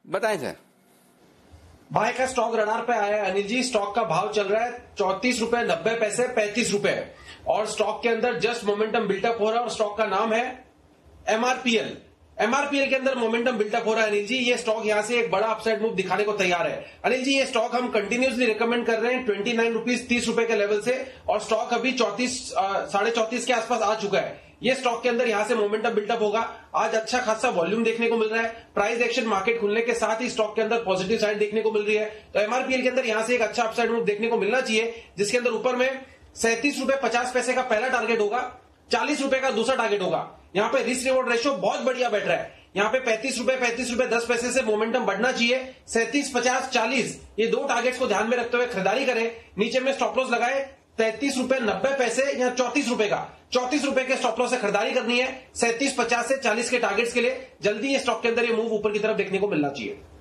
बताएं सर। भाई का स्टॉक रडार पे आया है अनिल जी। स्टॉक का भाव चल रहा है 34.90 रुपए 35 रुपए और स्टॉक के अंदर जस्ट मोमेंटम बिल्टअप हो रहा है और स्टॉक का नाम है एमआरपीएल। एमआरपीएल के अंदर मोमेंटम बिल्टअप हो रहा है अनिल जी। ये स्टॉक यहां से एक बड़ा अपसाइड मूव दिखाने को तैयार है अनिल जी। ये स्टॉक हम कंटिन्यूसली रिकमेंड कर रहे हैं 29 रुपीज 30 रुपए के लेवल से और स्टॉक अभी 34 के आसपास आ चुका है। ये स्टॉक के अंदर यहां से मोमेंटम बिल्टअप होगा। आज अच्छा खासा वॉल्यूम देखने को मिल रहा है। प्राइस एक्शन मार्केट खुलने के साथ ही स्टॉक के अंदर पॉजिटिव साइड देखने को मिल रही है। तो एमआरपीएल के अंदर यहां से एक अच्छा अपसाइड मूव देखने को मिलना चाहिए, जिसके अंदर ऊपर में 37 रुपए 50 पैसे का पहला टारगेट होगा, 40 रुपए का दूसरा टारगेट होगा। यहां पे रिस्क रिवॉर्ड रेशियो बहुत बढ़िया बैठ रहा है। यहां पे 35 रुपए 10 पैसे से मोमेंटम बढ़ना चाहिए। 37, 50, 40 ये दो टारगेट्स को ध्यान में रखते हुए खरीदारी करें। नीचे में स्टॉप लॉस लगाए 33 रुपए 90 पैसे या 34 रुपए का। 34 रुपए के स्टॉप लॉस से खरीदारी करनी है 37, 50 से 40 के टारगेट्स के लिए। जल्दी ये स्टॉक के अंदर ये मूव ऊपर की तरफ देखने को मिलना चाहिए।